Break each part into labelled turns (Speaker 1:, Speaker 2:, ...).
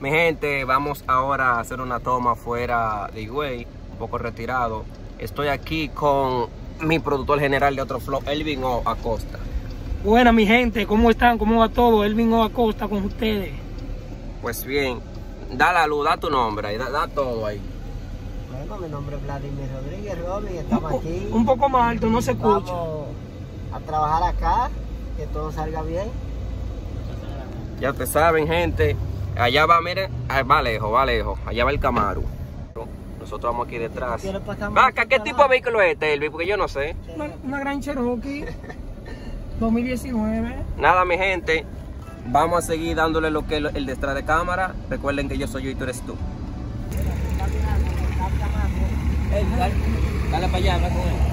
Speaker 1: Mi gente, vamos ahora a hacer una toma fuera de Higüey, un poco retirado. Estoy aquí con mi productor general de otro flow, Elvin O. Acosta.
Speaker 2: Buena mi gente, ¿cómo están? ¿Cómo va todo? Elvin O. Acosta con ustedes.
Speaker 1: Pues bien, da la luz, da tu nombre ahí, da todo ahí.
Speaker 3: Bueno, mi nombre es Vladimir Rodríguez Romy, estamos aquí.
Speaker 2: Un poco más alto, no se escucha.
Speaker 3: Vamos a trabajar acá, que todo salga bien.
Speaker 1: Ya ustedes saben, gente, allá va, miren, va lejos, allá va el Camaro. Nosotros vamos aquí detrás. Vaca, ¿qué tipo de vehículo es este, Elvin? Porque yo no sé.
Speaker 2: Una gran Cherokee 2019.
Speaker 1: Nada, mi gente, vamos a seguir dándole lo que es el detrás de cámara. Recuerden que yo soy yo y tú eres tú. Dale para allá, habla con él.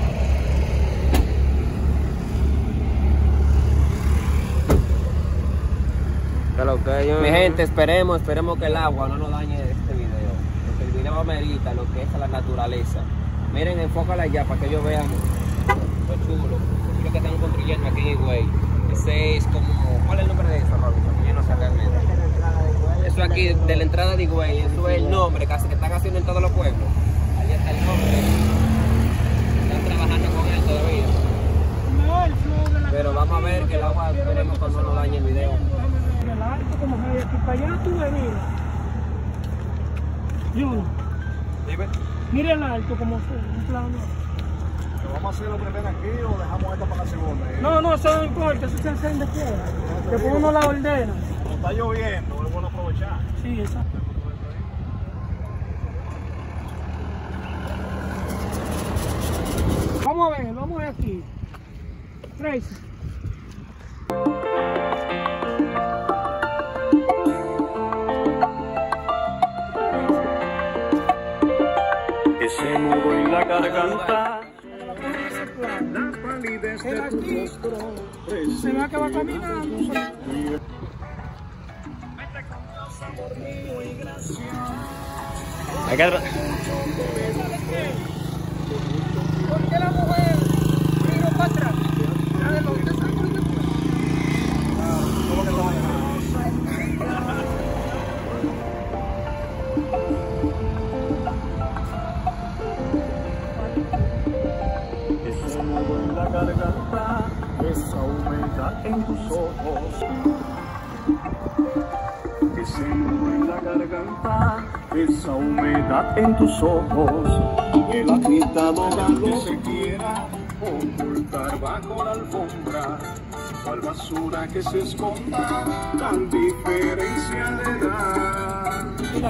Speaker 1: Mi gente, esperemos que el agua no nos dañe este video, porque el video amerita lo que es la naturaleza. Miren, enfócala allá para que ellos vean lo chulo. Es lo que están construyendo aquí en Higüey. Ese es como, ¿cuál es el nombre de eso, Robinson? Que yo no sé realmente. Eso aquí, de la entrada de Higüey, eso es el nombre que están haciendo en todos los pueblos. Ahí está el nombre. Están trabajando con él todavía. Pero vamos a ver que el agua, esperemos que no nos dañe el video.
Speaker 2: El alto, como que de aquí para allá tú ves, mira. Jun, mira el alto como fue, un plano.
Speaker 4: ¿Lo vamos a hacer lo primero aquí o dejamos esto para la segunda?
Speaker 2: No, eso no importa, eso se hace donde quiera. Después uno la ordena.
Speaker 4: Como está lloviendo, es bueno aprovechar.
Speaker 2: Sí, exacto. Vamos a ver aquí. Tracy.
Speaker 4: Ese nudo en la garganta, la palidez de tu rostro,
Speaker 2: Se ve que va caminando.
Speaker 1: Hay que...
Speaker 2: ¿Por qué la mujer miró para atrás?
Speaker 4: ese nudo en la garganta, esa humedad en tus ojos. Ese nudo en la garganta, esa humedad en tus ojos. El agitado galo se quiera ocultar bajo la alfombra. Cual basura que se esconda, tan diferencia de edad.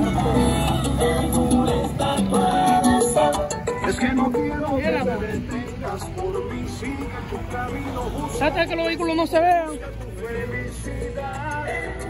Speaker 4: Es que no quiero que te detengas por mí, sigue tu camino, busca
Speaker 2: Trata de que los vehículos no se vean.
Speaker 4: tu felicidad.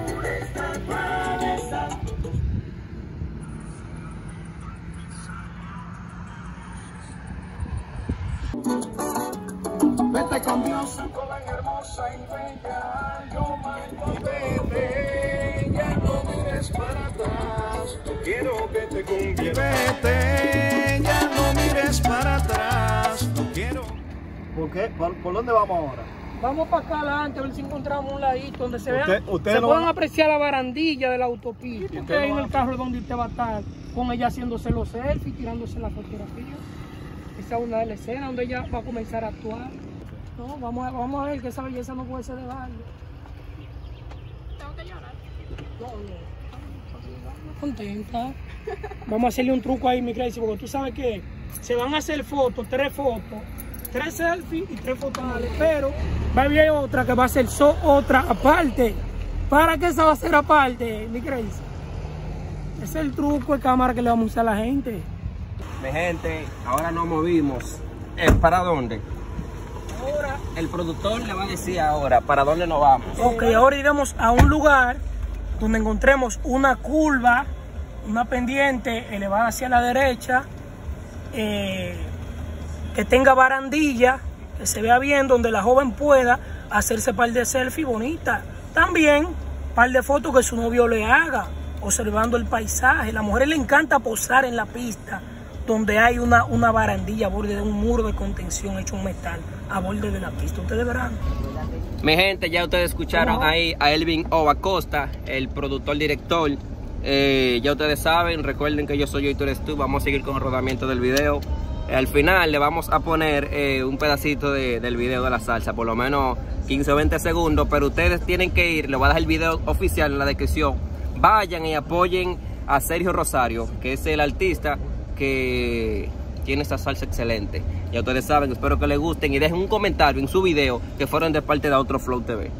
Speaker 4: Vete con Dios, joven hermosa y bella, yo mando vete, ya no mires para atrás, yo quiero que te conviertas. Vete, ya no mires para atrás, yo quiero. ¿Por qué? ¿Por dónde vamos ahora?
Speaker 2: Vamos para acá adelante a ver si encontramos un ladito donde se vean,
Speaker 4: usted
Speaker 2: se
Speaker 4: no
Speaker 2: puedan
Speaker 4: va-
Speaker 2: apreciar la barandilla de la autopista.
Speaker 4: Usted
Speaker 2: En
Speaker 4: no
Speaker 2: el
Speaker 4: va-
Speaker 2: carro donde usted va a estar con ella haciéndose los selfies, tirándose la fotografía. Esa es una de las escenas donde ella va a comenzar a actuar. No, vamos a ver que esa belleza no puede ser de baile.
Speaker 5: Tengo que llorar.
Speaker 2: No, contenta. Vamos a hacerle un truco ahí, mi Crazy, porque tú sabes que se van a hacer fotos, 3 selfies y 3 fotales, pero va a haber otra que va a ser otra aparte. ¿Para qué esa va a ser aparte, mi Crazy? Ese es el truco de cámara que le vamos a usar a la gente.
Speaker 1: Mi gente, ahora nos movimos. ¿Para dónde?
Speaker 2: Ahora,
Speaker 1: El productor le va a decir ahora para dónde nos vamos.
Speaker 2: ok, ahora iremos a un lugar donde encontremos una curva, una pendiente elevada hacia la derecha, que tenga barandilla, que se vea bien, donde la joven pueda hacerse par de selfies bonitas. También par de fotos que su novio le haga, observando el paisaje. A las mujeres le encanta posar en la pista, donde hay una barandilla a borde de un muro de contención hecho en metal, a borde de la pista. Ustedes verán.
Speaker 1: Mi gente, ya ustedes escucharon ahí a Elvin O. Acosta, el productor director Ya ustedes saben, recuerden que yo soy yo y tú eres tú. Vamos a seguir con el rodamiento del video. Al final le vamos a poner un pedacito del video de la salsa, por lo menos 15 o 20 segundos, pero ustedes tienen que ir, les voy a dejar el video oficial en la descripción. Vayan y apoyen a Sergio Rosario, que es el artista que tiene esta salsa excelente. Ya ustedes saben, espero que les gusten y dejen un comentario en su video que fueron de parte de Otro Flow TV.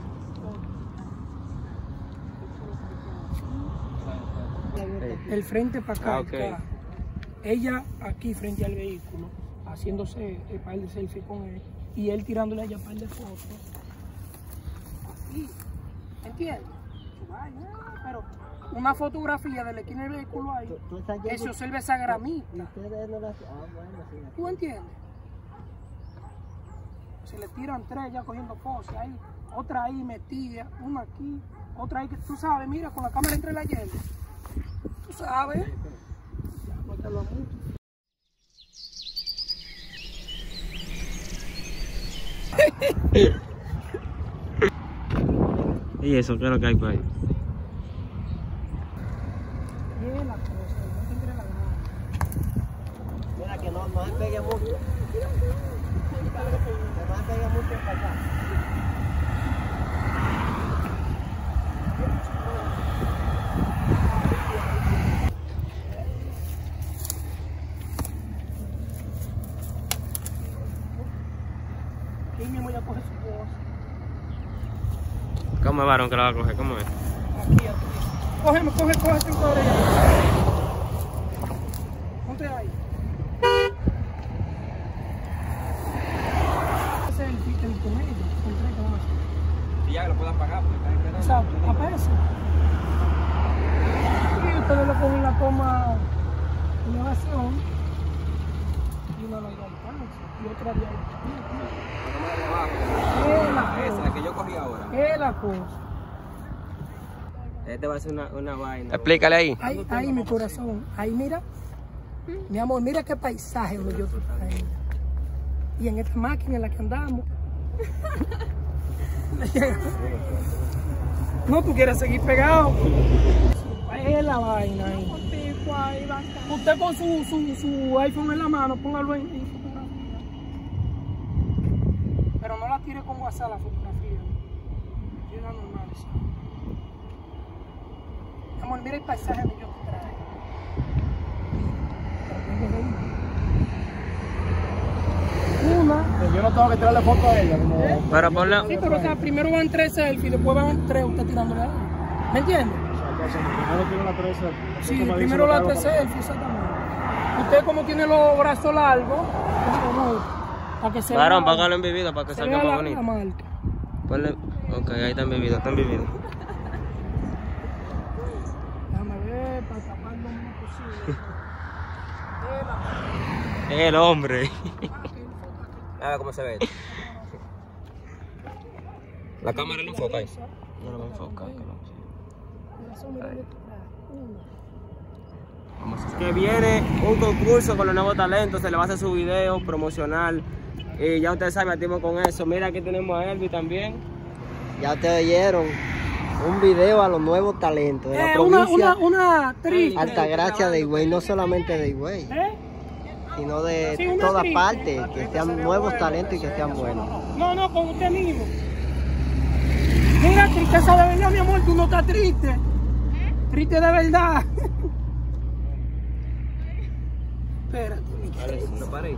Speaker 2: El frente para acá,
Speaker 1: Okay.
Speaker 2: acá. Ella aquí frente al vehículo, haciéndose el par de selfie con él y él tirándole allá par de fotos. Así, ¿entiendes? Pero una fotografía de la esquina del vehículo ahí, que se observe esa gramita. ¿Tú entiendes? Se le tiran tres ya cogiendo poses ahí, otra ahí metida, una aquí, otra ahí que tú sabes, mira, con la cámara entre la hielo. Tú sabes.
Speaker 1: ¿Y eso qué es lo que hay por ahí?
Speaker 2: La cosa, no te entre la gana.
Speaker 3: Mira que no se pegue mucho. No se pegue mucho para acá.
Speaker 2: Ahí mismo ya coge su voz.
Speaker 1: ¿Cómo es, varón, que la va a coger? ¿Cómo es?
Speaker 2: Aquí. Coge tu orella. Ponte ahí. Ese es el con ellos, con tres que van a hacer.
Speaker 1: Y ya lo puedan pagar porque están esperando.
Speaker 2: Exacto, a peso. Y ustedes le ponen la toma de elevación y una larga alcance y otra de
Speaker 1: Esa, la que yo cogí ahora.
Speaker 2: ¿Qué es la cosa?
Speaker 1: Este va a ser una vaina. Explícale ahí.
Speaker 2: Ahí mi corazón, ahí mira. Mi amor, mira qué paisaje donde yo estoy trayendo. Y en esta máquina en la que andamos. No, tú quieres seguir pegado. Es la vaina ahí. Usted con su iPhone en la mano, póngalo en fotografía. Pero no la tire con WhatsApp la fotografía. Tira normal, ¿sí? Amor, mira el paisaje que yo te traje. Una.
Speaker 3: Yo no tengo que tirarle foto a ella.
Speaker 1: Pero ponle...
Speaker 2: Sí, pero o sea, primero van tres selfies, después van tres usted tirándole a él. ¿Me entiende?
Speaker 3: Primero tiene la 13.
Speaker 2: Sí, primero la tres selfies, exactamente. Usted como tiene los brazos largos, para que se
Speaker 1: Varón,
Speaker 2: vea,
Speaker 1: págalo en bebida para que
Speaker 2: se
Speaker 1: salga
Speaker 2: vea
Speaker 1: más
Speaker 2: la
Speaker 1: bonito.
Speaker 2: marca.
Speaker 1: Ponle... Ok, ahí está en bebida, está en bebida.
Speaker 2: Déjame ver, para tapar lo menos posible.
Speaker 1: El hombre. A ver cómo se ve. La cámara no enfoca ahí. No lo va a enfocar. Que viene un concurso con los nuevos talentos, se le va a hacer su video promocional. Y ya ustedes saben, activos con eso. Mira, aquí tenemos a Elvi también.
Speaker 3: Ya te oyeron. Un video a los nuevos talentos de la provincia.
Speaker 2: Una triste.
Speaker 3: Altagracia de Higüey, no solamente de Higüey, sino de
Speaker 2: Sí, una
Speaker 3: todas
Speaker 2: triste.
Speaker 3: partes, que sean nuevos talentos y que sean buenos.
Speaker 2: No, con usted mismo. Mira, tristeza de verdad, mi amor, tú no estás triste. Triste de verdad. Espérate.
Speaker 1: No pare.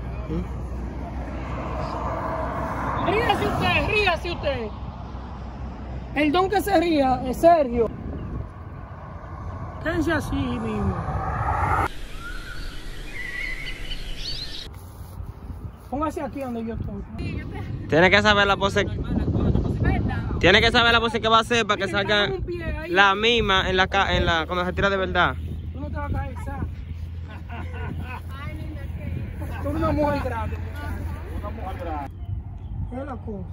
Speaker 2: Ríase usted. El don que se ría es Sergio. Quédense así mismo. Póngase aquí donde yo estoy.
Speaker 1: Tiene que saber la pose. Tiene que saber la pose que va a hacer para que
Speaker 2: Miren,
Speaker 1: salga
Speaker 2: pongan un pie ahí.
Speaker 1: la misma en la cuando se tira de verdad.
Speaker 2: Tú no te vas a caer, ¿sabes? Tú eres una mujer grande. Una mujer grande. ¿Qué es la cosa?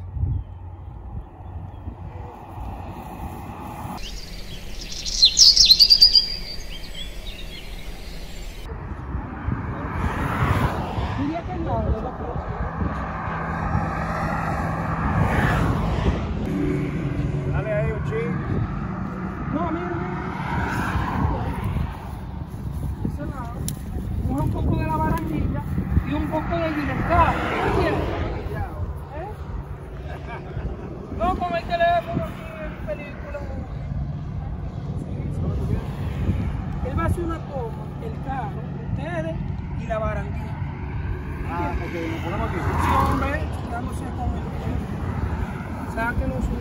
Speaker 2: Diría que no, de la cosa.
Speaker 3: Dale ahí un ching.
Speaker 2: No, mira. hacer una toma, el carro, ustedes y la barandilla.
Speaker 6: Ah, porque nos ponemos aquí.
Speaker 2: Sí, hombre, dándose con el sáquenlo su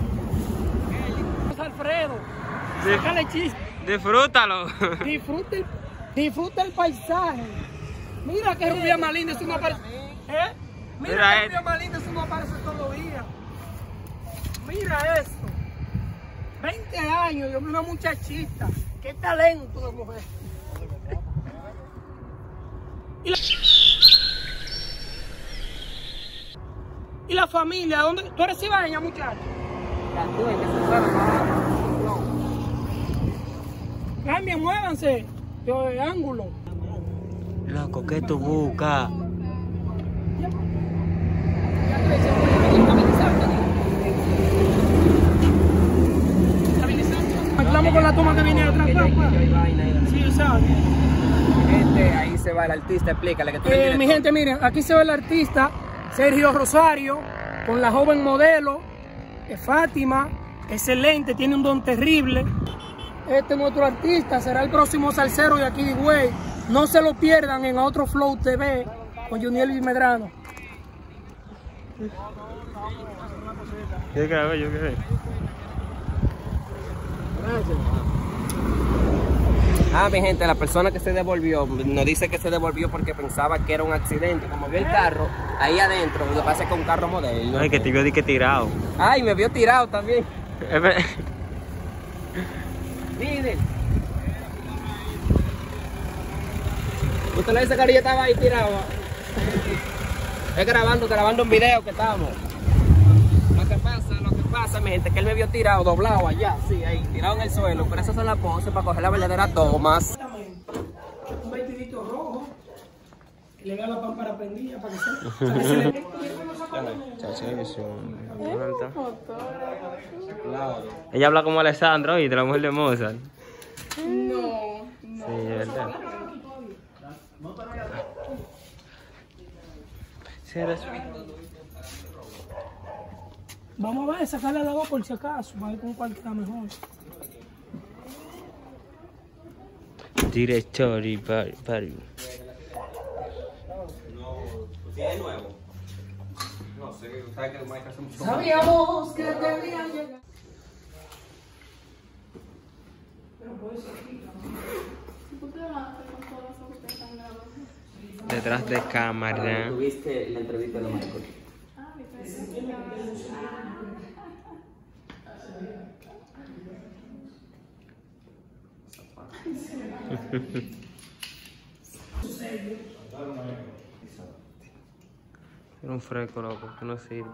Speaker 2: Alfredo, sácale chiste.
Speaker 1: Disfrútalo.
Speaker 2: Disfruta el paisaje. Mira qué rubia más linda, eso no aparece. Mira qué rubia más linda, eso no aparece todos los días. Mira esto. 20 años, yo vi una muchachita. Qué talento de mujer. ¿Y la familia? ¿Dónde? ¿Tú eres cibaeña, muchacho? Cambien, muévanse de ángulo.
Speaker 1: Loco, ¿qué tú buscas?
Speaker 2: Estamos con la toma que viene atrás. Sí, ¿sabes?
Speaker 1: Gente, ahí se va el artista, explícale que tú
Speaker 2: mi gente, miren, aquí se ve el artista Sergio Rosario con la joven modelo Fátima, excelente, tiene un don terrible. Este es nuestro artista, será el próximo salsero de aquí de Higüey. No se lo pierdan en Otro Flow TV con Juniel Medrano.
Speaker 1: Yo creo. Mi gente, la persona que se devolvió, nos dice que se devolvió porque pensaba que era un accidente. Como vio el carro ahí adentro, lo que pasa es que un carro modelo.
Speaker 7: Ay, que te vio de que tirado.
Speaker 1: Ay, me vio tirado también. Miren. Usted le dice que yo estaba ahí tirado. Es grabando un video que estamos. Lo que pasa, mi gente, que él me vio tirado, doblado allá, sí, ahí, tirado en el suelo. Pero esas son las poses para coger la verdadera tomas.
Speaker 2: Un vestidito rojo, que le vea la pámpara prendida para que se le
Speaker 7: Ella habla como Alessandro y de la mujer de Mozart.
Speaker 5: No.
Speaker 7: Sí, es verdad.
Speaker 2: Vamos a ver, sacarle la voz por si acaso, para ver con cuál queda mejor.
Speaker 7: Director y pari.
Speaker 1: ¿Tiene nuevo? No sé, ¿sabes que Mike hace mucho?
Speaker 2: Sabíamos que debían llegar. Pero puede ser aquí,
Speaker 5: ¿Por qué van a hacer con todo eso que ustedes están grabando?
Speaker 7: Detrás de cámara.
Speaker 1: ¿Tuviste la entrevista de Michael?
Speaker 7: Era un fresco, loco, que no sirve.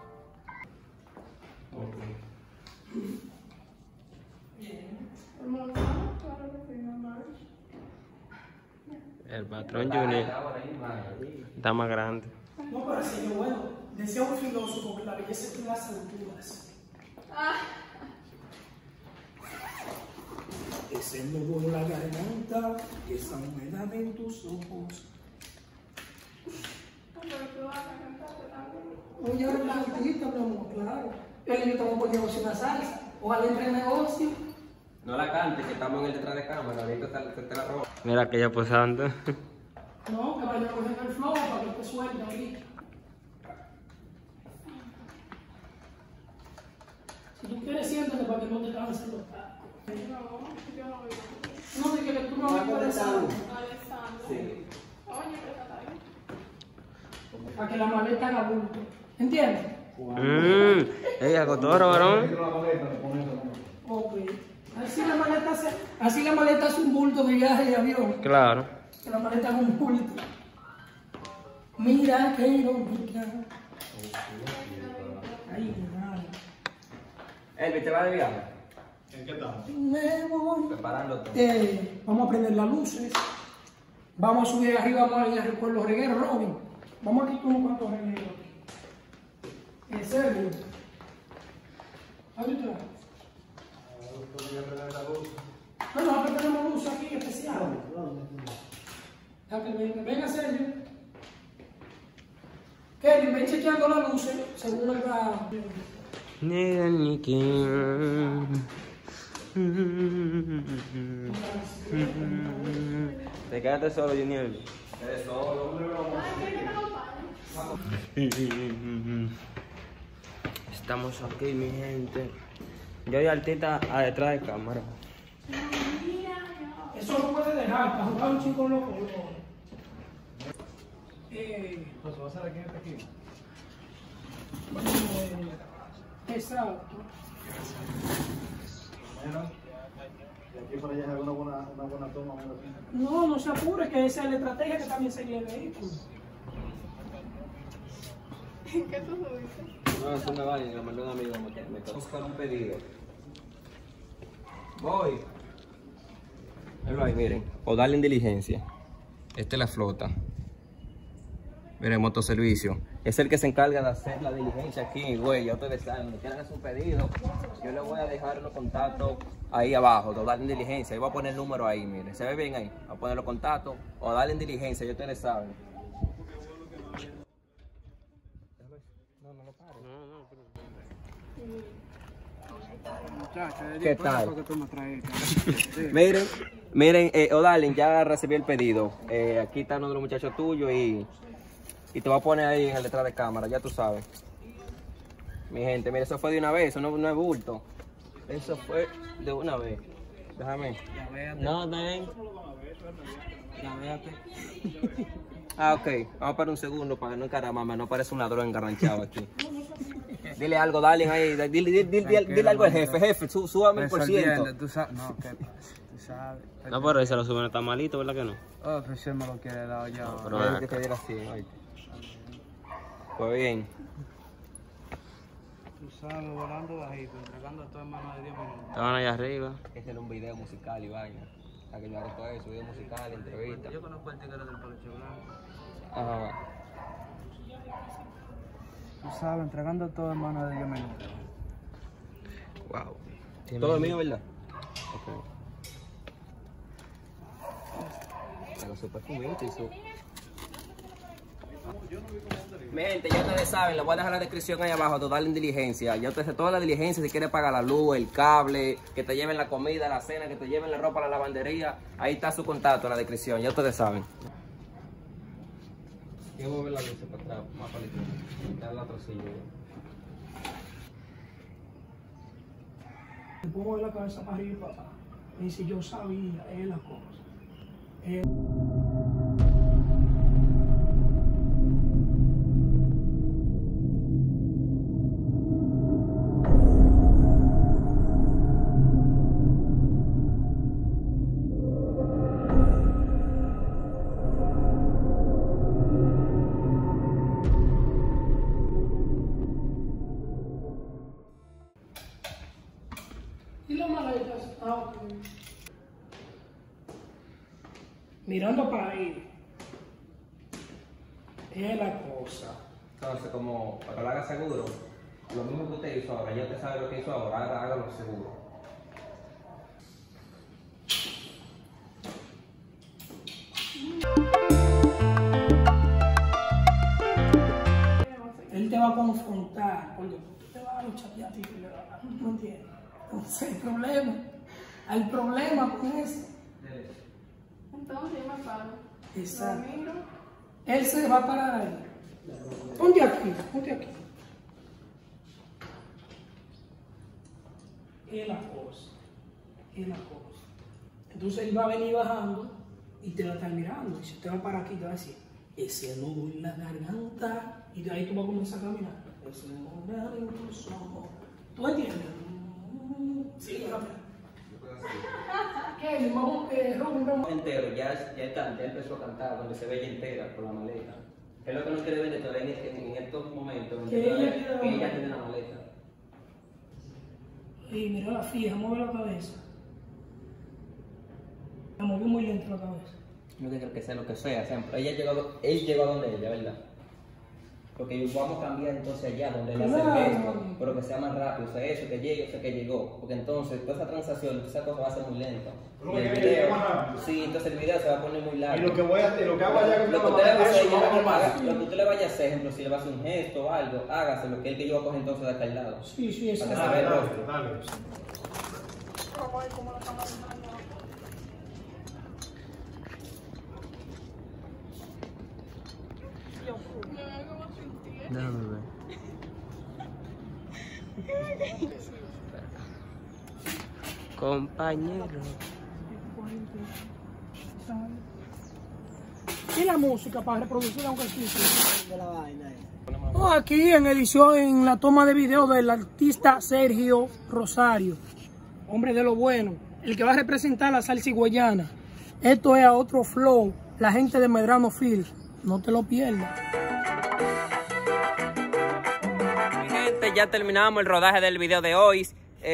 Speaker 7: El patrón Junior está más grande.
Speaker 2: No, pero sería bueno. Decía un filósofo que la belleza es las alturas. Ese nudo en la garganta, esa humedad en tus ojos. Oye, ahora es artista, mi amor, claro. Él y yo estamos por negocio una salsa. Ojalá entre en negocio.
Speaker 1: No la cante, que estamos en el detrás de cámara, ahorita te la robo.
Speaker 7: Mira aquella posando.
Speaker 2: No, que vaya a coger el flow para que te suelte ahorita. Si tú quieres, siéntate para que no te cansen los tacos. No, de que tú no vas a
Speaker 5: Alessandro.
Speaker 1: Sí.
Speaker 5: Oye, pero está bien.
Speaker 2: para que la maleta haga bulto. ¿Entiendes?
Speaker 7: Ella cotorro, varón.
Speaker 2: Ok. Así la maleta hace un bulto de viaje de avión.
Speaker 7: Claro.
Speaker 2: Que la maleta haga un bulto. Mira que irónica. Ay, madre.
Speaker 1: Elvi, ¿te va de viaje?
Speaker 6: ¿En qué estamos?
Speaker 2: Me voy.
Speaker 1: Preparando todo.
Speaker 2: Vamos a prender las luces. Vamos a subir arriba, vamos a ir a recoger los regueros, Robin. Vamos a quitar unos cuantos regueros. ¿En serio? ¿A dónde te vas? Bueno, aquí tenemos luz aquí especial. Venga, Sergio. Kelly, ven chequeando las luces según él va.
Speaker 7: Te quedaste solo, Junior.
Speaker 1: Eres solo.
Speaker 7: Estamos aquí, mi gente. Yo y Artita a detrás de cámara.
Speaker 2: Eso no puede dejar para jugar un chico loco.
Speaker 6: Pues va a ser aquí en esta esquina.
Speaker 2: Exacto.
Speaker 6: Bueno, de aquí para allá es una buena toma.
Speaker 2: No, no se apure, que esa es la estrategia que también sería el vehículo.
Speaker 5: ¿Qué tú subiste?
Speaker 1: No, eso me vale, me mandó un amigo, me quedó buscar un pedido. Voy. Ahí, miren, o darle en diligencia. Esta es la flota. Miren, motoservicio. Es el que se encarga de hacer la diligencia aquí, güey. Ya ustedes saben, me quieran hacer un pedido. Yo les voy a dejar los contactos ahí abajo, de darle en diligencia. Yo voy a poner el número ahí, miren. ¿Se ve bien ahí? Voy a poner los contactos o darle en diligencia, ya ustedes saben. ¿Qué tal? Miren, Odalin, ya recibí el pedido. Aquí está uno de los muchachos tuyos y te voy a poner ahí en el detrás de cámara, ya tú sabes. Mi gente, mire, eso fue de una vez, eso no es bulto. Eso fue de una vez. Déjame. No, ven. Ah, ok. Vamos para un segundo para que no encaramame, no parece un ladrón engarranchado aquí. Dile algo, Darling, ahí. Dile algo al jefe. Jefe, súbame el por ciento.
Speaker 3: Tú sabes, no, que tú sabes.
Speaker 7: No, pero ese lo suben, está malito, ¿verdad que no?
Speaker 3: Oh, pues él me lo quiere dar ya.
Speaker 7: Pero
Speaker 1: Hay que pedir así, oíste. Pues bien.
Speaker 3: Tú sabes, volando bajito, entregando a todo en manos de Dios.
Speaker 7: Estaban allá arriba.
Speaker 1: Este es un video musical y vaina. Para que yo haga todo eso, video musical, entrevista.
Speaker 3: Yo conozco el tigre del peluche blanco.
Speaker 1: Ajá.
Speaker 3: Tú sabes, entregando todo en manos de Dios mismo.
Speaker 1: Wow. Todo es mío, ¿verdad? Ok. Pero súper fumito y su... Mi gente, ya ustedes saben, les voy a dejar la descripción ahí abajo, total en diligencia. Ya ustedes toda la diligencia, si quieres pagar la luz, el cable, que te lleven la comida, la cena, que te lleven la ropa a la lavandería, ahí está su contacto en la descripción, ya ustedes saben. Quiero mover la luz para atrás, más para la izquierda, dar la trocilla.
Speaker 2: Me pongo la cabeza para arriba y para atrás. Y si yo sabía, es la cosa. Y las maletas, ok. Mirando para ahí. Es la cosa.
Speaker 1: Entonces, como para que lo haga seguro, lo mismo que usted hizo ahora, ya usted sabe lo que hizo ahora, hágalo seguro.
Speaker 2: Él te va a confrontar, porque tú te vas a luchar a ti, ¿no entiendes? Entonces, hay problema con eso.
Speaker 5: Entonces yo me paro.
Speaker 2: Exacto.
Speaker 5: Lo miro.
Speaker 2: Él se va a parar ahí. Ponte aquí, ponte aquí. Es la cosa, es la cosa. Entonces él va a venir bajando y te va a estar mirando. Y si usted va a parar aquí, te va a decir, ese nudo en la garganta. Y de ahí tú vas a comenzar a caminar. Ese nudo en tus ojos. ¿Tú entiendes? Sí, ¿qué? Vamos, Robin.
Speaker 1: Entero, ya empezó a cantar, donde se ve ella entera por la maleta. Es lo que no quiere ver todavía en estos momentos, donde
Speaker 2: Que
Speaker 1: ella tiene la maleta.
Speaker 2: Y mira la fija, mueve la cabeza. La movió muy lento la cabeza.
Speaker 1: Yo creo que sea lo que sea, siempre. Él llegó a donde ella, ¿verdad? Porque vamos a cambiar entonces allá, donde él hace el gesto, pero que sea más rápido, o sea, eso, que llegue, o sea, que llegó. Porque entonces toda esa transacción, esa cosa va a ser muy lenta.
Speaker 6: Pero
Speaker 1: Y el
Speaker 6: que
Speaker 1: video,
Speaker 6: llegue más rápido.
Speaker 1: sí, entonces el video se va a poner muy largo.
Speaker 6: Y lo que hago allá con
Speaker 1: Lo que
Speaker 6: la
Speaker 1: usted le va a
Speaker 6: maleta,
Speaker 1: hacer,
Speaker 6: eso no va a
Speaker 1: lo que usted le vaya a hacer, ejemplo, si le va a hacer un gesto o algo, hágase lo que él que yo voy a coger entonces de acá al lado.
Speaker 2: Sí, sí,
Speaker 1: Para que
Speaker 2: exacto.
Speaker 1: se vea el rostro.
Speaker 6: Dale.
Speaker 1: Déjame ver. Compañero.
Speaker 2: Y la música para reproducir aunque existe de la vaina. Aquí en edición, en la toma de video del artista Sergio Rosario, hombre de lo bueno, el que va a representar la salsa higüeyana. Esto es a otro flow, la gente de Medrano Film, no te lo pierdas.
Speaker 1: Mi gente, ya terminamos el rodaje del video de hoy.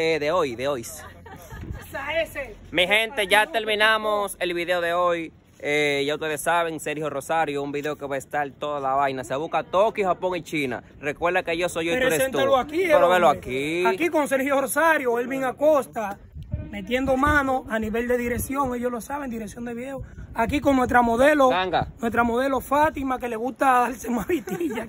Speaker 1: Mi gente, ya terminamos el video de hoy. Ya ustedes saben, Sergio Rosario, un video que va a estar toda la vaina. Se busca Tokio, Japón y China. Recuerda que yo soy yo y tú eres tú.
Speaker 2: Aquí,
Speaker 1: pero velo aquí.
Speaker 2: Aquí con Sergio Rosario, Elvin Acosta, metiendo mano a nivel de dirección. Ellos lo saben, dirección de video. Aquí con nuestra modelo, Fátima, que le gusta darse más vitilla.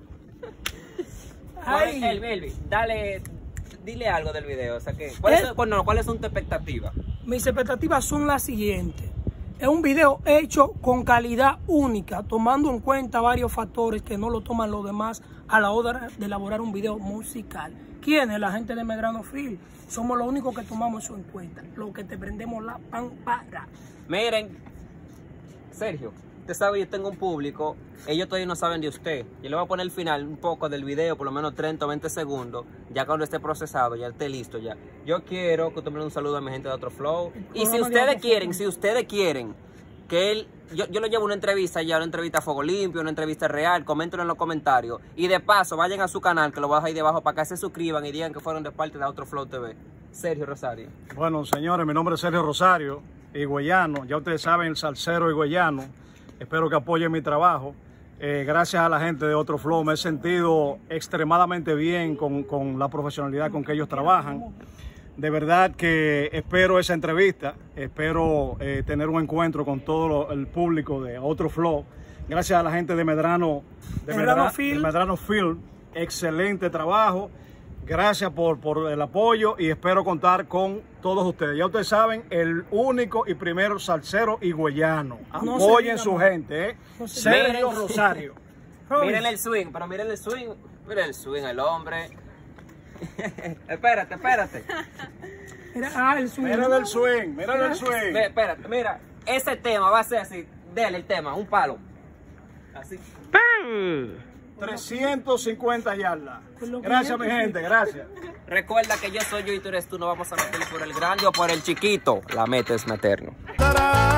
Speaker 1: Elvin, dile algo del video. O sea, ¿cuáles son tus expectativas?
Speaker 2: Mis expectativas son las siguientes. Es un video hecho con calidad única, tomando en cuenta varios factores que no lo toman los demás a la hora de elaborar un video musical. ¿Quién es? La gente de Medrano Film. Somos los únicos que tomamos eso en cuenta. Los que te prendemos la pámpara.
Speaker 1: Miren, Sergio, usted sabe, yo tengo un público, ellos todavía no saben de usted. Yo le voy a poner el final un poco del video, por lo menos 30 o 20 segundos, ya cuando esté procesado, ya esté listo ya. Yo quiero que usted me dé un saludo a mi gente de Otro Flow. Y si ustedes quieren que yo le llevo una entrevista ya, una entrevista a fuego limpio, una entrevista real, coméntenlo en los comentarios. Y de paso, vayan a su canal, que lo voy a dejar ahí debajo, para que se suscriban y digan que fueron de parte de Otro Flow TV. Sergio Rosario.
Speaker 6: Bueno, señores, mi nombre es Sergio Rosario, higüeyano. Ya ustedes saben, el salsero higüeyano. Espero que apoyen mi trabajo. Gracias a la gente de Otro Flow me he sentido extremadamente bien con la profesionalidad con que ellos trabajan. De verdad que espero esa entrevista, espero tener un encuentro con todo el público de Otro Flow. Gracias a la gente de Medrano Film, excelente trabajo. Gracias por el apoyo y espero contar con todos ustedes. Ya ustedes saben, el único y primero salsero higüeyano. Apoyen su gente, ¿eh? Sergio Rosario.
Speaker 1: Miren el swing, miren el swing, el hombre. Espérate.
Speaker 2: Mira, el swing.
Speaker 6: Miren el swing.
Speaker 1: Espérate, mira, ese tema va a ser así. Dele el tema, un palo. Así. ¡Pam!
Speaker 6: 350 yardas. Gracias, mi gente, gracias.
Speaker 1: Recuerda que yo soy yo y tú eres tú. No vamos a meter por el grande o por el chiquito. La meta es meternos.
Speaker 6: ¡Tarán!